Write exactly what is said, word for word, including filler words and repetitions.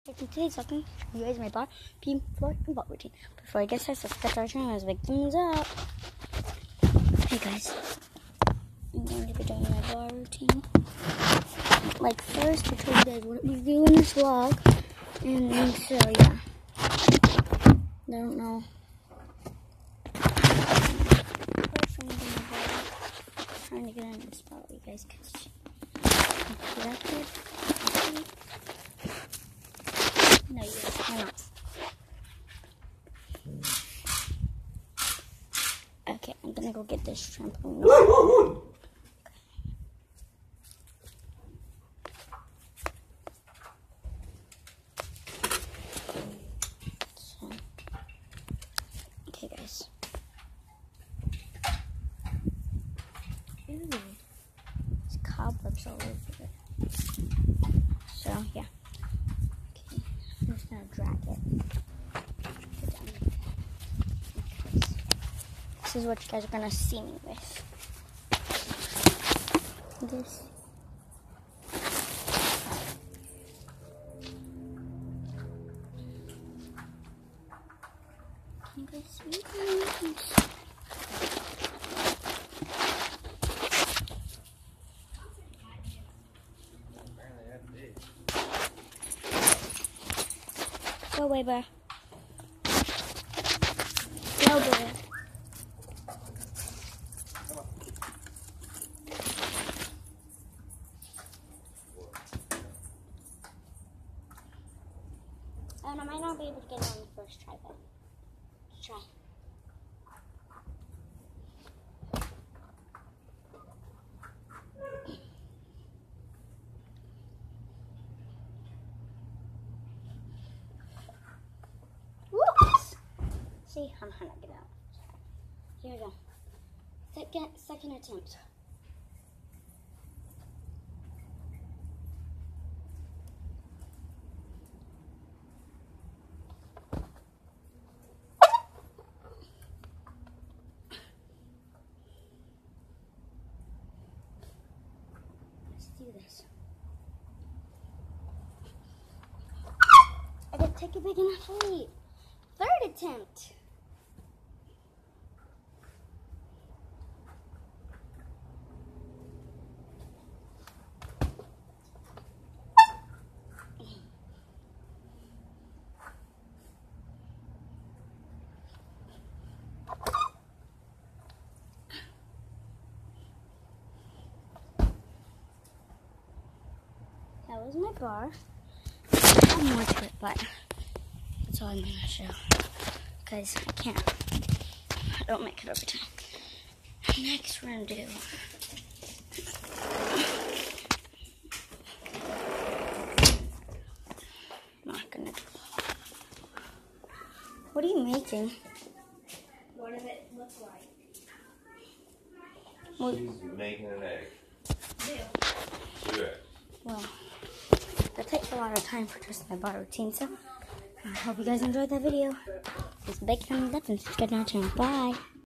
Today's talking you guys my bar, P floor, and ball routine. Before I get started, subscribe to our channel as big thumbs up. Hey guys, I'm going to be doing my bar routine. Like first, I told you guys what we do in this vlog, and then so yeah, I don't know. First, I'm gonna go trying to get in the spot with you guys because that's good. No, you guys cannot. Okay, I'm gonna go get this trampoline. Okay. So, okay, guys. Ooh, there's cobwebs all over it. So, yeah. I'm just gonna drag it. Put it down like that. Because this is what you guys are gonna see me with. This. Can you guys see this? Go away, bear. Go, bear. And I might not be able to get it on the first try, but let's try. Whoops! See, I'm gonna get out. Here we go. Second, second attempt. Let's do this. I didn't take a big enough leap. Third attempt. That was my bar. I have more to it, but that's all I'm going to show. Because I can't. I don't make it over time. Next, we're going to do. I'm not going to do. What are you making? What does it look like? Well, She's making an egg. Do. Do it. Well, that takes a lot of time for just my bar routine, so I hope you guys enjoyed that video. Just big thumbs up and subscribe to our channel. Bye!